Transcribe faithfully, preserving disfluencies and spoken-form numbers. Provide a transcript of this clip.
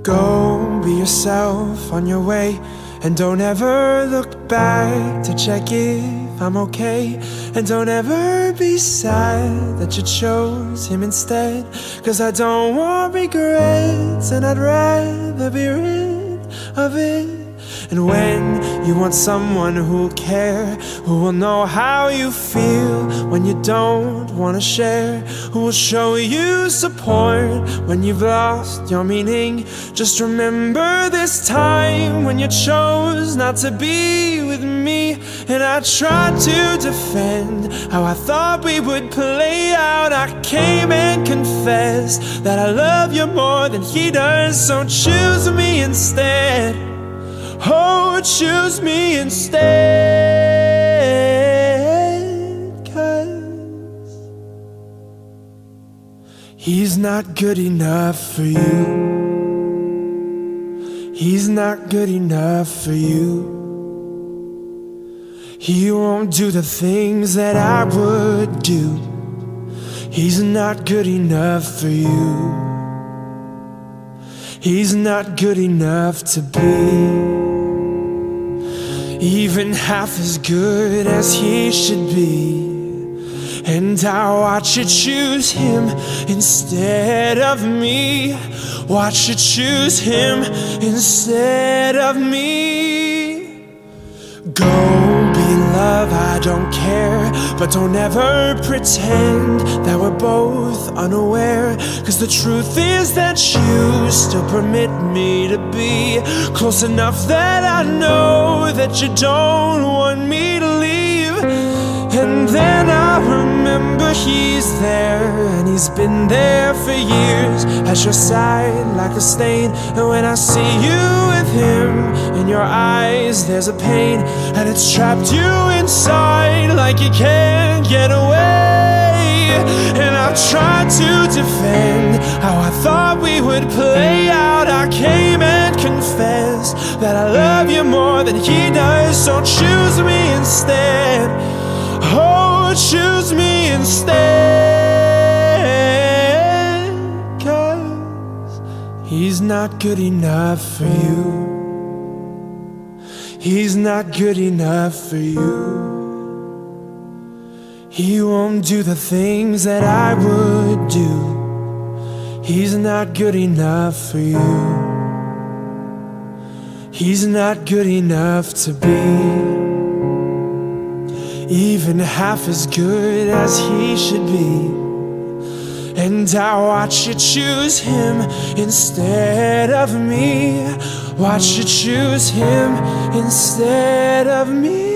Go be yourself on your way, and don't ever look back to check if I'm okay. And don't ever be sad that you chose him instead, 'cause I don't want regrets, and I'd rather be rid of it. And when you want someone who'll care, who will know how you feel when you don't want to share, who will show you support when you've lost your meaning, just remember this time when you chose not to be with me. And I tried to defend how I thought we would play out. I came and confessed that I love you more than he does, so choose me instead. Oh, choose me instead, 'cause he's not good enough for you. He's not good enough for you. He won't do the things that I would do. He's not good enough for you. He's not good enough to be even half as good as he should be. And I watch you choose him instead of me. Watch you choose him instead of me. Go be in love, I don't care, but don't ever pretend that we're both unaware, 'cause the truth is that you still permit me to be close enough that I know that you don't want me to leave. And then I remember he's there, and he's been there for years, at your side like a stain. And when I see you with him, in your eyes there's a pain, and it's trapped you inside like you can't get away. And I've tried to defend how I thought we would play out. I came and confessed that I love you more than he does, so choose me instead. Oh, choose me instead, 'cause he's not good enough for you. He's not good enough for you. He won't do the things that I would do. He's not good enough for you. He's not good enough to be even half as good as he should be. And I watch you choose him instead of me. Watch you choose him instead of me.